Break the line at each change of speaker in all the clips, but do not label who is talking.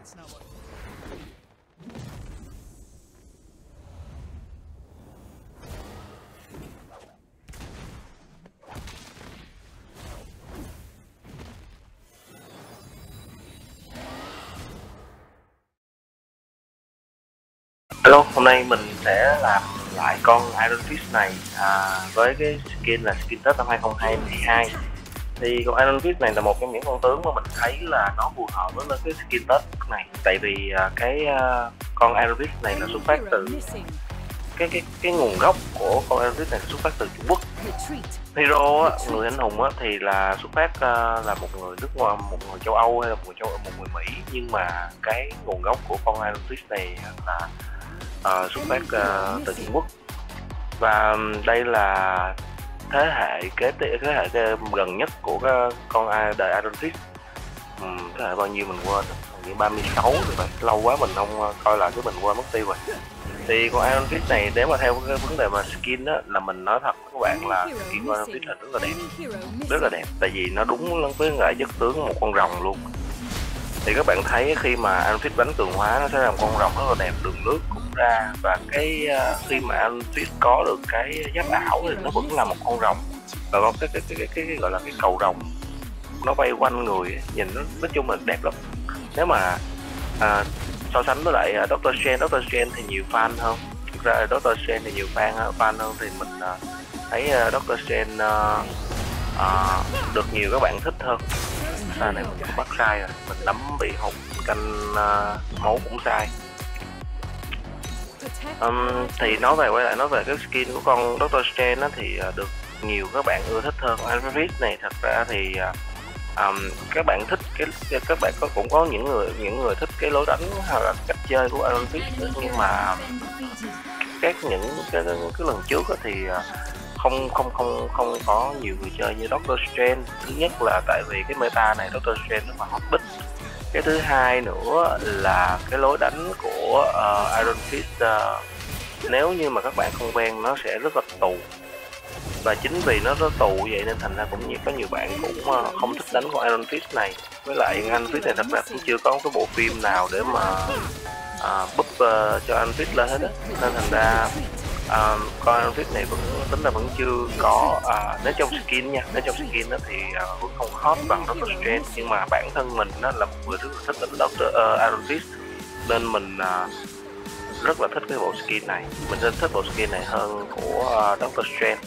Hello, hôm nay mình sẽ làm lại con Iron Fist này với cái skin là skin Tết năm 2022. Thì con Iron Fist này là một trong những con tướng mà mình thấy là nó phù hợp với cái skin Tết này. Tại vì con Iron Fist này là xuất phát từ cái nguồn gốc của con Iron Fist này xuất phát từ Trung Quốc. Hero á, người anh hùng á, thì là xuất phát là một người nước ngoài, một người châu Âu hay là một người Mỹ, nhưng mà cái nguồn gốc của con Iron Fist này là xuất phát từ Trung Quốc. Và đây là thế hệ gần nhất của con đời Iron Fist. Thế hệ bao nhiêu mình quên, như 36 rồi vậy, lâu quá mình không coi lại, cái mình quên mất tiêu rồi. Thì con Iron Fist này, nếu mà theo cái vấn đề mà skin á, là mình nói thật với các bạn là skin của Iron Fist là rất là đẹp, tại vì nó đúng với lại chất tướng một con rồng luôn. Thì các bạn thấy khi mà Iron Fist đánh cường hóa nó sẽ làm con rồng rất là đẹp, đường lướt cũng ra, và khi mà Iron Fist có được cái giáp ảo thì nó vẫn là một con rồng, và có cái gọi là cái cầu rồng nó bay quanh người ấy. Nhìn nó nói chung là đẹp lắm. Nếu mà so sánh với lại Doctor Strange thì nhiều fan hơn. Thực ra Doctor Strange thì nhiều fan hơn, thì mình thấy Doctor Strange được nhiều các bạn thích hơn. Này mình cũng bắt sai rồi, mình nắm bị hụt canh máu cũng sai. Thì quay lại nói về cái skin của con Doctor Strange á, thì được nhiều các bạn ưa thích hơn. Iron Fist này thật ra thì các bạn thích các bạn cũng có những người thích cái lối đánh hoặc là cách chơi của Iron Fist, nhưng mà cái lần trước thì không có nhiều người chơi như Doctor Strange. Thứ nhất là tại vì cái meta này Doctor Strange nó mà hot bích. Cái thứ hai nữa là cái lối đánh của Iron Fist, nếu như mà các bạn không quen nó sẽ rất là tù, và chính vì nó rất tù vậy nên thành ra có nhiều bạn cũng không thích đánh con Iron Fist này. Với lại Iron Fist này thật ra cũng chưa có cái bộ phim nào để mà búp cho Iron Fist lên hết á, nên thành ra con Iron Fist này vẫn chưa có. Nếu trong skin đó thì vẫn không hot bằng Doctor Strange, nhưng mà bản thân mình nó là một người rất là thích đánh Iron Fist, nên mình rất là thích cái bộ skin này. Mình rất thích bộ skin này hơn của Doctor Strange.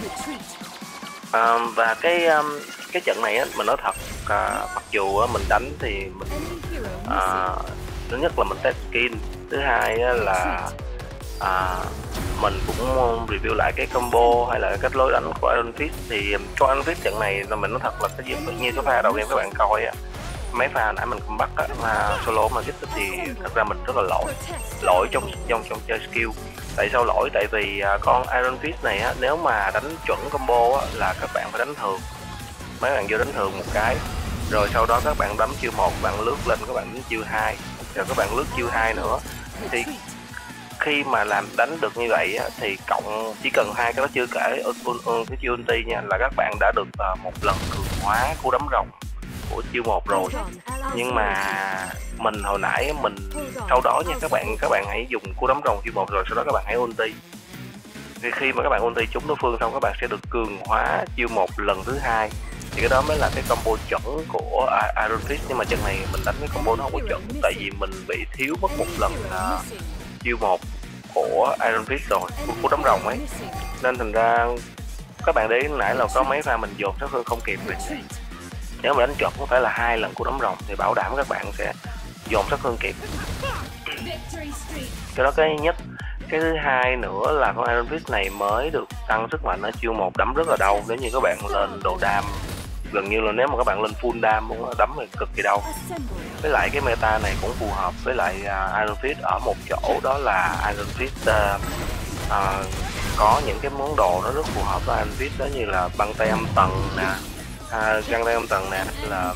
Và cái trận này á, mình nói thật, mặc dù mình đánh thì mình thứ nhất là mình test skin, thứ hai là mình cũng review lại cái combo hay là cách lối đánh của Iron Fist. Thì con Iron Fist trận này là mình nói thật là cái gì tự nhiên cái pha đầu game các bạn coi á, mấy pha nãy mình comeback á, mà solo mà Git thì thật ra mình rất là lỗi trong chơi skill. Tại sao lỗi? Tại vì con Iron Fist này á, nếu mà đánh chuẩn combo á, là các bạn phải đánh thường. Mấy bạn vô đánh thường một cái, rồi sau đó các bạn đánh chiêu 1, bạn lướt lên các bạn đánh chiêu 2, rồi các bạn lướt chiêu 2 nữa. Thì khi mà đánh được như vậy á, thì cộng chỉ cần hai cái đó chưa kể cái chiêu ulti nha, là các bạn đã được một lần cường hóa cú đấm rồng của chiêu 1 rồi. Nhưng mà mình hồi nãy sau đó nha, các bạn hãy dùng cú đấm rồng chiêu 1 rồi sau đó các bạn hãy ulti. Thì khi mà các bạn ulti trúng đối phương xong, các bạn sẽ được cường hóa chiêu 1 lần thứ hai. Thì cái đó mới là cái combo chuẩn của Iron Fist. Nhưng mà trận này mình đánh cái combo nó không có chuẩn, tại vì mình bị thiếu mất một lần chiêu 1 của Iron Fist rồi, của đấm rồng ấy, nên thành ra các bạn để ý nãy là có mấy pha mình dồn sát thương không kịp rồi. Nếu mà đánh chuẩn phải là 2 lần của đấm rồng thì bảo đảm các bạn sẽ dồn sát thương kịp. Cái đó cái nhất. Cái thứ hai nữa là con Iron Fist này mới được tăng sức mạnh ở chiêu 1 đấm rất là đau. Nếu như các bạn lên đồ đam, gần như là nếu mà các bạn lên full đam muốn đấm thì cực kỳ đau. Với lại cái meta này cũng phù hợp với lại Iron Fist ở một chỗ, đó là Iron Fist có những cái món đồ nó rất phù hợp với Iron Fist, đó như là băng tay âm tầng nè, găng tay âm tầng nè, là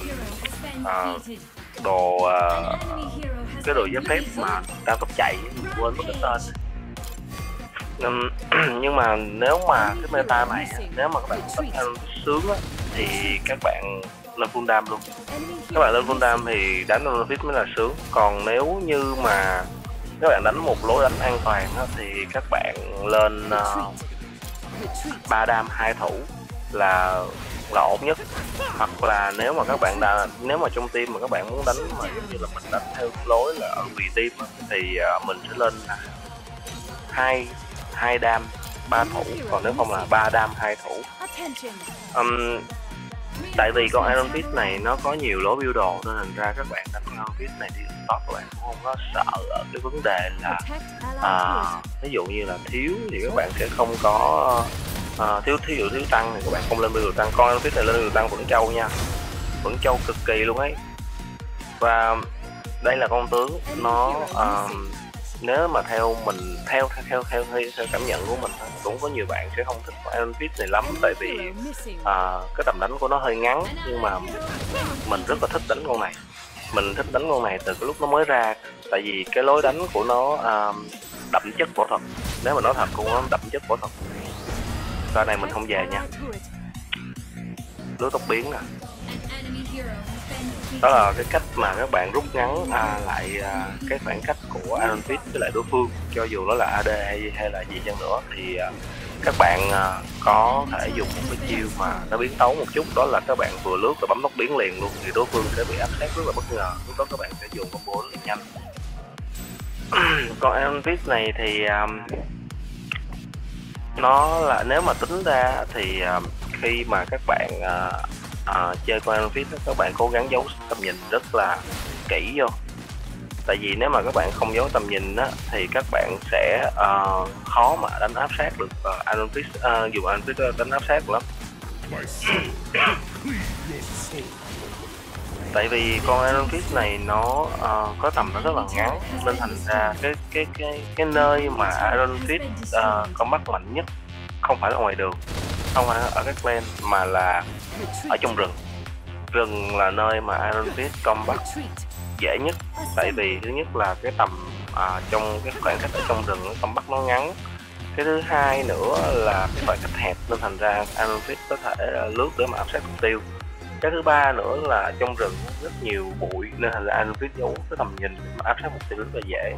đồ cái đồ giáp phép mà ta tốc chạy, mình quên mất cái tên. Nhưng mà nếu mà cái meta này, nếu mà các bạn thích Iron Fist sướng á, thì các bạn lên full dam luôn. Các bạn lên full dam thì đánh Iron Fist mới là sướng. Còn nếu như mà các bạn đánh một lối đánh an toàn đó, thì các bạn lên 3 đam 2 thủ là ổn nhất. Hoặc là nếu mà các bạn nếu mà trong team mà các bạn muốn đánh mà giống như là mình đánh theo lối là ở vì team thì mình sẽ lên 2 đam 3 thủ, còn nếu không là 3 đam 2 thủ. Tại vì con Iron Fist này nó có nhiều lối build đồ nên thành ra các bạn đánh Iron Fist này đi top các bạn cũng không có sợ ở cái vấn đề là ví dụ như là thiếu thì các bạn sẽ không có thiếu tăng thì các bạn không lên build tăng. Con Iron Fist này lên build tăng vẫn trâu nha, vẫn trâu cực kỳ luôn ấy. Và đây là con tướng nó nếu mà theo mình theo cảm nhận của mình cũng có nhiều bạn sẽ không thích Iron Fist này lắm, tại vì cái tầm đánh của nó hơi ngắn, nhưng mà mình rất là thích đánh con này. Mình thích đánh con này từ cái lúc nó mới ra, tại vì cái lối đánh của nó đậm chất võ thuật. Nếu mà nói thật cũng nó đậm chất võ thuật. Coi này mình không về nha. Lối tốc biến nè, đó là cái cách mà các bạn rút ngắn lại cái khoảng cách của Iron Fist với lại đối phương. Cho dù nó là AD hay là gì chăng nữa thì các bạn có thể dùng một cái chiêu mà nó biến tấu một chút, đó là các bạn vừa lướt và bấm tốc biến liền luôn, thì đối phương sẽ bị áp sát rất là bất ngờ. Lúc đó các bạn sẽ dùng combo rất là nhanh. Còn Iron Fist này thì nó là nếu mà tính ra thì khi mà các bạn chơi con Iron Fist các bạn cố gắng giấu tầm nhìn rất là kỹ vô. Tại vì nếu mà các bạn không giấu tầm nhìn á, thì các bạn sẽ khó mà đánh áp sát được Iron Fist, dùng Iron Fist đánh áp sát lắm. Tại vì con Iron Fist này nó có tầm nó rất là ngắn, nên thành ra cái nơi mà Iron Fist combat mạnh nhất không phải là ngoài đường, không phải ở các lane, mà là ở trong rừng. Rừng là nơi mà Iron Fist combat dễ nhất, tại vì thứ nhất là cái tầm trong cái khoảng cách ở trong rừng combat nó ngắn. Cái thứ hai nữa là cái khoảng cách hẹp, nên thành ra Iron Fist có thể lướt để mà áp sát mục tiêu. Cái thứ ba nữa là trong rừng rất nhiều bụi, nên thành ra Iron Fist giấu cái tầm nhìn mà áp sát mục tiêu rất là dễ.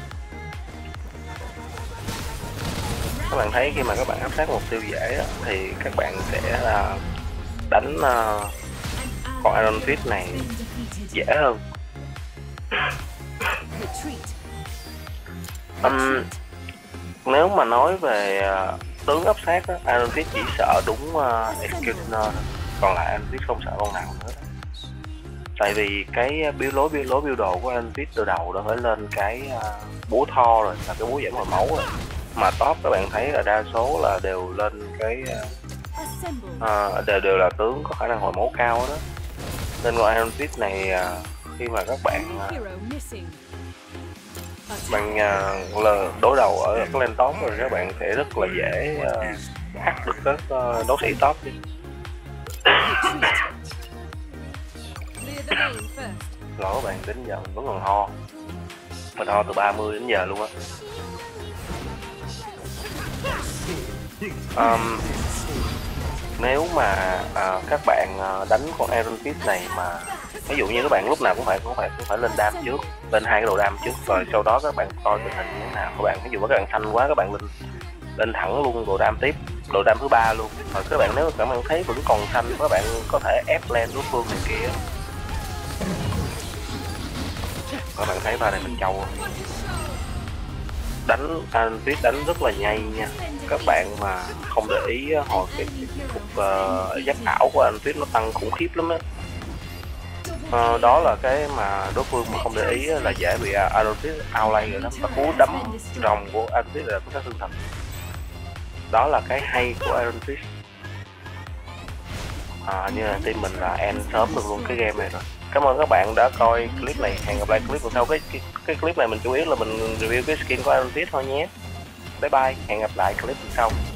Các bạn thấy khi mà các bạn áp sát mục tiêu dễ đó, thì các bạn sẽ đánh con Iron Fist này dễ hơn. Nếu mà nói về tướng áp sát đó, Iron Fist chỉ sợ đúng Executioner, còn lại Iron Fist không sợ con nào nữa. Tại vì cái lối build đồ của Iron Fist từ đầu đã phải lên cái búa Thor rồi, là cái búa giảm hồi máu rồi. Mà top các bạn thấy là đa số là đều lên cái đều là tướng có khả năng hồi máu cao đó. Nên con Iron Fist này khi mà các bạn đối đầu ở cái lane top rồi, các bạn sẽ rất là dễ hack được các đấu sĩ top đi. Rồi các bạn, đến giờ mình vẫn còn ho. Mình ho từ 30 đến giờ luôn á. Nếu mà các bạn đánh con Iron Fist này mà ví dụ như các bạn lúc nào cũng phải lên đam trước, lên 2 cái đồ đam trước, rồi sau đó các bạn coi tình hình như thế nào. Các bạn ví dụ các bạn xanh quá, các bạn lên thẳng luôn đồ đam tiếp, đồ đam thứ 3 luôn. Rồi các bạn nếu các bạn thấy vẫn còn xanh, các bạn có thể ép lên đối phương này kia. Các bạn thấy pha này mình trâu đánh Iron Fist đánh rất là nhanh nha. Các bạn mà không để ý hồi cái cục giáp ảo của Iron Fist nó tăng khủng khiếp lắm á. Đó là cái mà đối phương mà không để ý là dễ bị Iron Fist outlay rồi đó. Và cú đấm rồng của Iron Fist là có sát thương thật. Đó là cái hay của Iron Fist. Như là team mình là end sớm được luôn cái game này rồi. Cảm ơn các bạn đã coi clip này. Hẹn gặp lại clip sau. Cái clip này mình chủ yếu là mình review cái skin của Iron Fist thôi nhé. Bye bye, hẹn gặp lại clip sau.